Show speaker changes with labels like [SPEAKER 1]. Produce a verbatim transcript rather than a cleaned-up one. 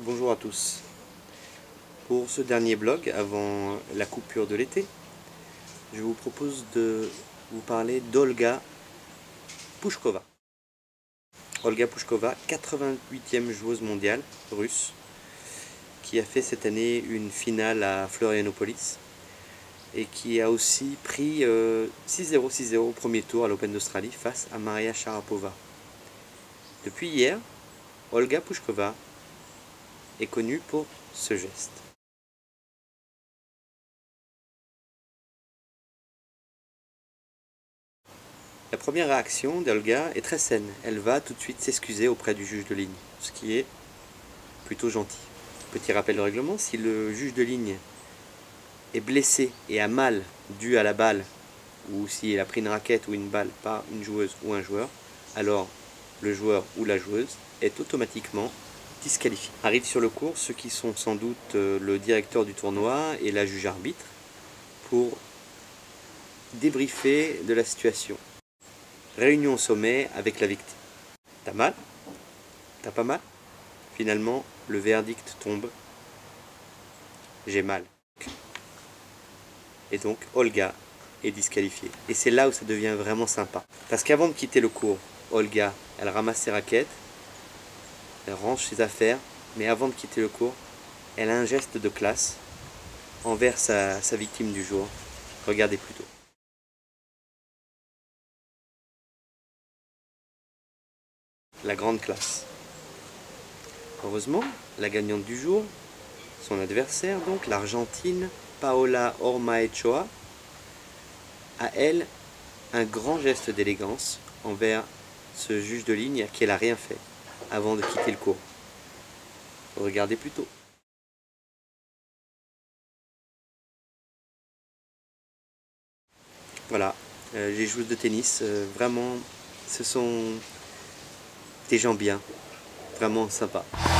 [SPEAKER 1] Bonjour à tous. Pour ce dernier blog, avant la coupure de l'été, je vous propose de vous parler d'Olga Pushkova. Olga Pushkova, quatre-vingt-huitième joueuse mondiale russe, qui a fait cette année une finale à Florianopolis et qui a aussi pris six zéro six zéro au premier tour à l'Open d'Australie face à Maria Sharapova. Depuis hier, Olga Pushkova est connue pour ce geste. La première réaction d'Olga est très saine. Elle va tout de suite s'excuser auprès du juge de ligne, ce qui est plutôt gentil. Petit rappel de règlement, si le juge de ligne est blessé et a mal dû à la balle, ou s'il a pris une raquette ou une balle par une joueuse ou un joueur, alors le joueur ou la joueuse est automatiquement disqualifié. Arrivent sur le court ceux qui sont sans doute le directeur du tournoi et la juge arbitre pour débriefer de la situation. Réunion au sommet avec la victime. T'as mal? T'as pas mal? Finalement, le verdict tombe. J'ai mal. Et donc, Olga est disqualifiée. Et c'est là où ça devient vraiment sympa. Parce qu'avant de quitter le court, Olga, elle ramasse ses raquettes, elle range ses affaires, mais avant de quitter le court, elle a un geste de classe envers sa, sa victime du jour. Regardez plutôt. La grande classe. Heureusement, la gagnante du jour, son adversaire donc, l'Argentine Paola Ormaechea, a elle un grand geste d'élégance envers ce juge de ligne à qui elle n'a rien fait avant de quitter le court. Regardez plutôt. Voilà, euh, les joueuses de tennis, euh, vraiment, ce sont des gens bien, vraiment sympas.